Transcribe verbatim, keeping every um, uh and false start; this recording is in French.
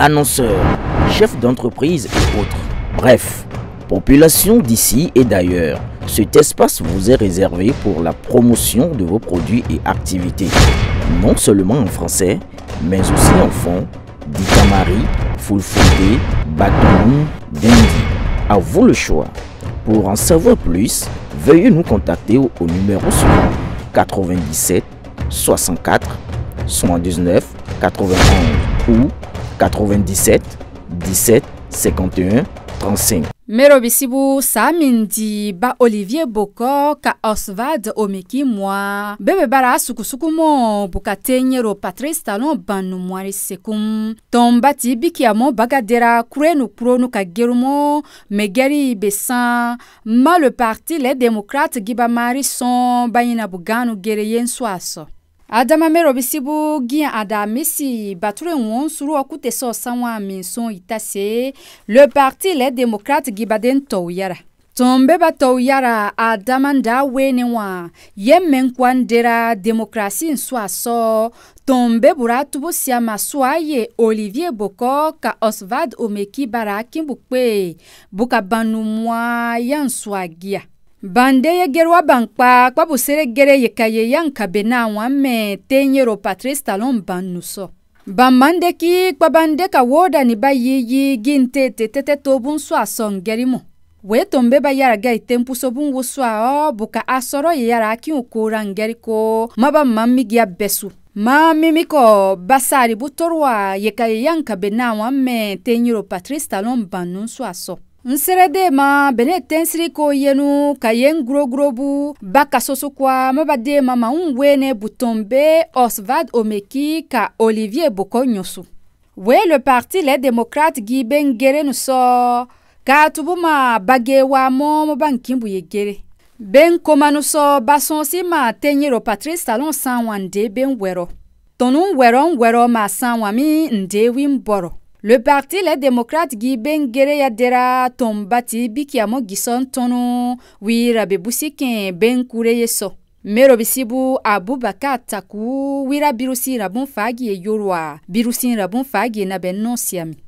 annonceurs, chefs d'entreprise et autres. Bref, population d'ici et d'ailleurs, cet espace vous est réservé pour la promotion de vos produits et activités. Non seulement en français, mais aussi en fond, Dikamari, Fulfulde, Batoum, Dendi. À vous le choix. Pour en savoir plus, veuillez nous contacter au, au numéro suivant quatre-vingt-dix-sept soixante-quatre soixante-dix-neuf quatre-vingt-onze ou quatre-vingt-dix-sept dix-sept cinquante et un trente-cinq. Mero bisibu samindi ba Olivier Boko ka Oswald Omeki moi bebe bara sukusuku mo bukatenyero Patrice Talon banu mwari sekum tombati bikiamo bagadera kurenu kuronu ka gerumo megeri besan ma le parti les démocrates gibamari son bayina buganu gereyen swaso Adama mero bisibu gian adamisi bature won suru okute so sanwa minson itase le parti les démocrates gibaden toyara tombe ba toyara adamanda wenewa yemen kwandera démocratie soit so tombe buratu busiama soye Olivier Boko ka Oswald Omeki baraki bukwe buka banu mwa yanswagia Bande ye gerwa bankpa kwa busere gere ye kaye yanka bena wame tenyero Patrice Talon banuso. Bamande ki kwa bande ka woda ni ba yiyi ginte tetete tobun swa son gerimo. We tombe ba yara gai tempu sobun wuswa o buka asoro ye yara ki ukura ngeriko maba mami gia besu. Ma mimiko basari butorwa ye kaye yanka bena wame tenyero Patrice Talon banuso aso. Nserede ma bene tensri ko yenu kayen gro grobu baka soso kwa mabade mama unwene butombe Oswald Omeki ka Olivier Boko nyosu. We le parti les démocrates gi bengere no so ka tubuma bagewa mo bankimbu yegere. Ben komano so basonsi ma tenyero Patrice Talon sanwande ben wero. Tonun weron wero ma sanwami ndewi mboro. Le parti les démocrates gi bengere ya dera tombati bikiamo gison tono wira bebusiken ben kureye so. Mero bisibu Abubakar Taku wira birusi rabun fagi e yorwa birusi rabun fagi na ben non siami.